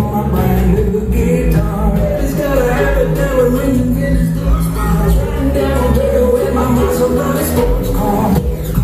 on my brand new guitar. It's gotta happen now and when you get it started. Riding down there with my muscle on a sports car.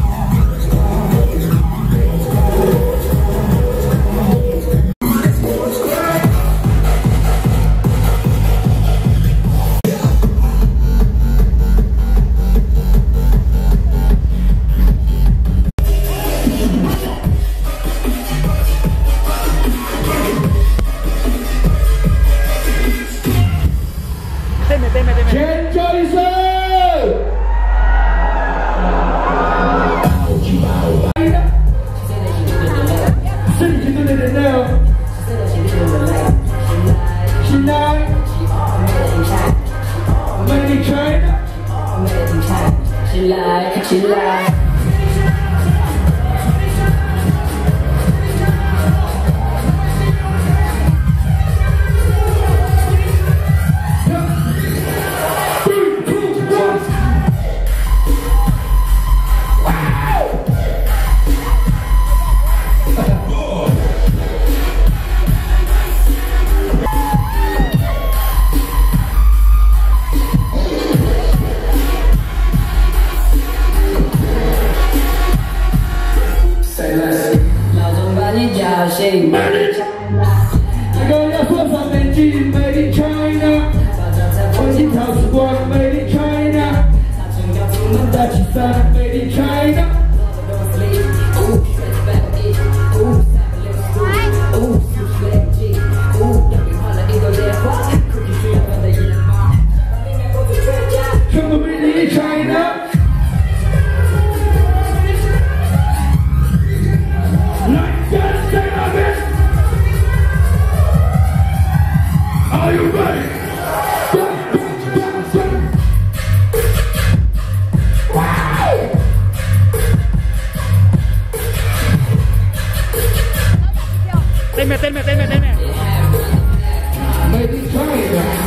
She lied. Made in China， 这个要说上面句 Made in China， 黄金套时光 Made in China， 我们的旗伞 Made in China。全部 Made in China。 Are you ready? Wow! เต้นไหม Made in China